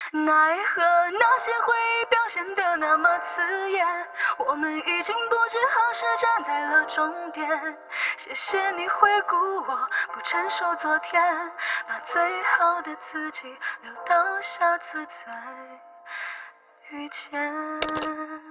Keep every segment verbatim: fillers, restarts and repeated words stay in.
奈何那些回忆表现得那么刺眼，我们已经不知何时站在了终点。谢谢你回顾我，不承受昨天，把最好的自己留到下次再遇见。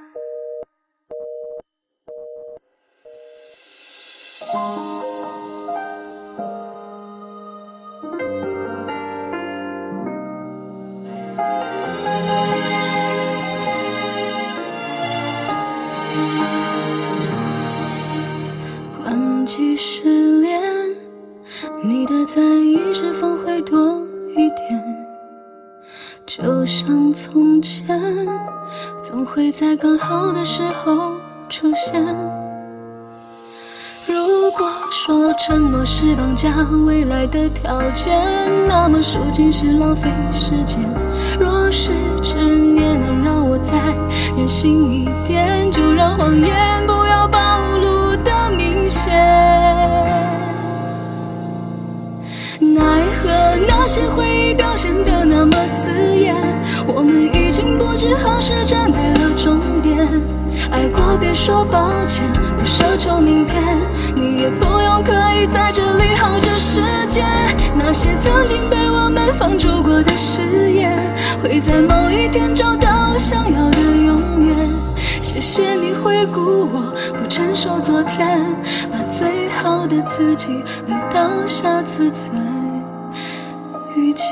关机失恋，你的在意是否会多一点？就像从前，总会在刚好的时候出现。如果说承诺是绑架未来的条件，那么输尽是浪费时间。若是执念能让我再任性一遍，就让谎言不要暴露的明显。奈何那些回忆表现得那么刺眼，我们已经不知何时站在了终点。爱过别说抱歉，不奢求明天，你也不用刻意在这里耗着时间。那些曾经被我们放逐过的誓言，会在某一天找到想要的永远。谢谢你回顾我，不承受昨天，把最好的自己留到下次再遇见。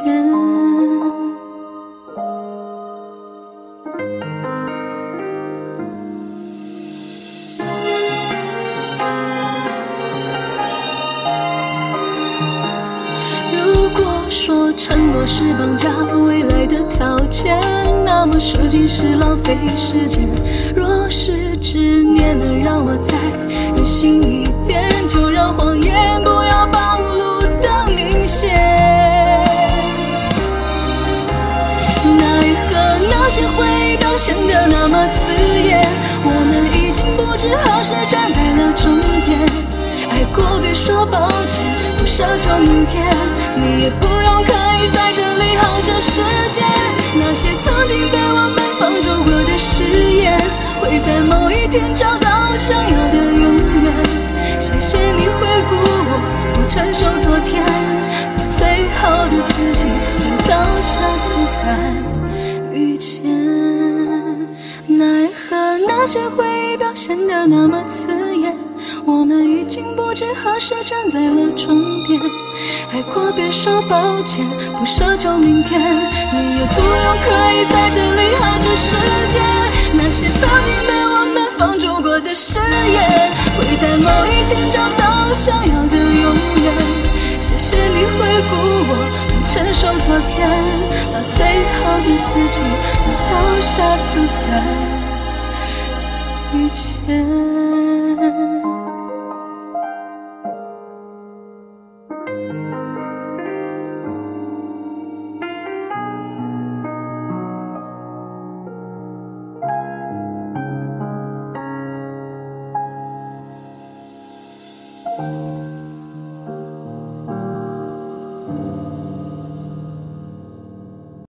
说承诺是绑架未来的条件，那么输尽是浪费时间。若是执念能让我再任性一遍，就让谎言不要暴露的明显。奈何那些回忆表现得那么刺眼，我们已经不知何时站在了终点。爱过别说抱歉，不奢求明天，你也不用刻意在这里耗着时间。那些曾经被我们放逐过的誓言，会在某一天找到想要的永远。谢谢你回顾我，不承受昨天，把最好的自己留到下次再遇见。奈何那些回忆表现得那么刺眼，我们已经不知何时站在了终点。爱过别说抱歉，不奢求明天，你也不用刻意在这里耗着时间。那些曾经被我们放逐过的誓言，会在某一天找到想要的永远。谢谢你回顾我，不承受昨天，把最好的自己留到下次再遇见。